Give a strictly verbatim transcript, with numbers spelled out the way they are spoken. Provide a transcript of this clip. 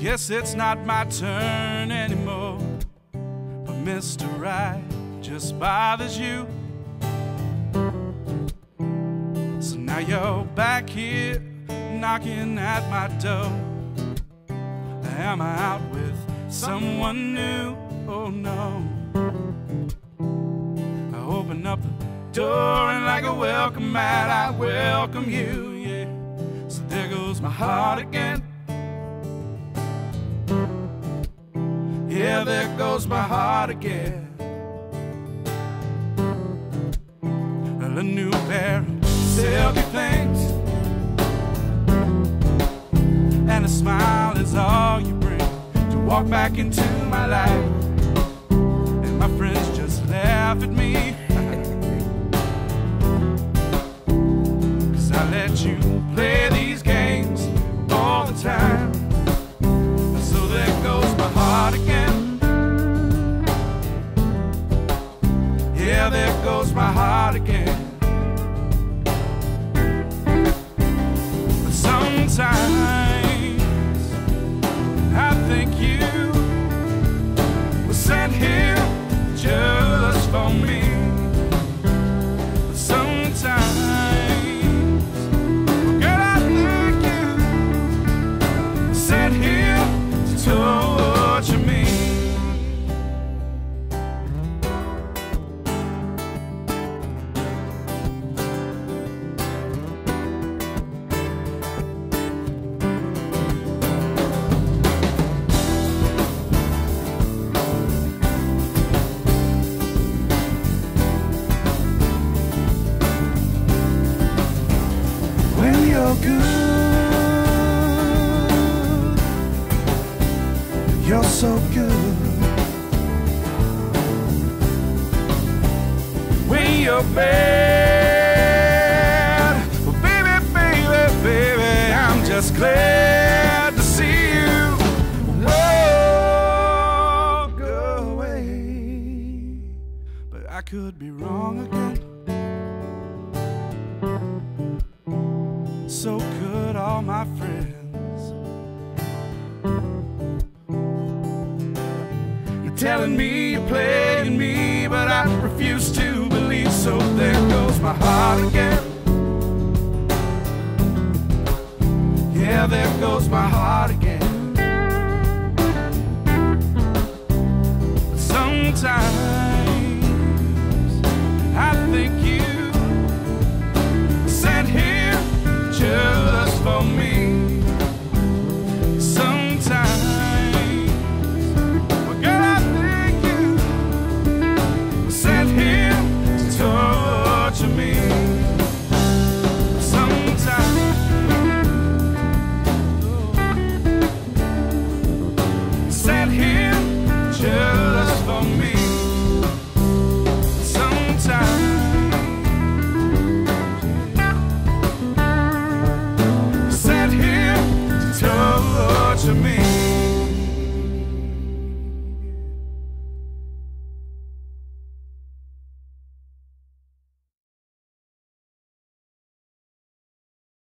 Guess it's not my turn anymore, but Mister Right just bothers you. So now you're back here knocking at my door. Am I out with someone new? Oh no. I open up the door and like a welcome mat I welcome you, yeah. So there goes my heart again. Yeah, there goes my heart again. A new pair of silky things and a smile is all you bring to walk back into my life. And my friends just laugh at me, 'cause I let you play these games all the time. So there goes my heart again. Yeah, there goes my heart again. But sometimes I think you were sent here just for me. But sometimes, well, girl, I think you were sent here to torture me. When you're good, you're so good. When you're bad, well, baby, baby, baby, I'm just glad to see you walk away. But I could be wrong again. So could all my friends. You're telling me you're playing me, but I refuse to believe. So there goes my heart again. Yeah, there goes my heart again. Sometimes